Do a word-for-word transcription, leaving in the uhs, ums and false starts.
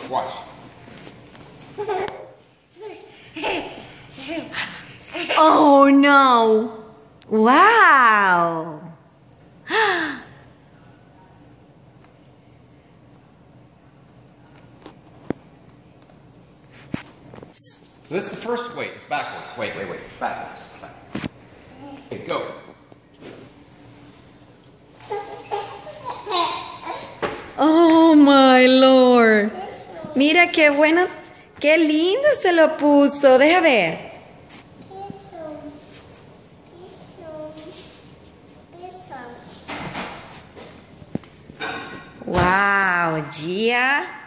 Watch. Oh no! Wow! This is the first. Wait, it's backwards. Wait, wait, wait. It's backwards. It's backwards. Okay, go. Oh my Lord. Mira qué bueno, qué lindo se lo puso. Deja ver. Wow, Gia.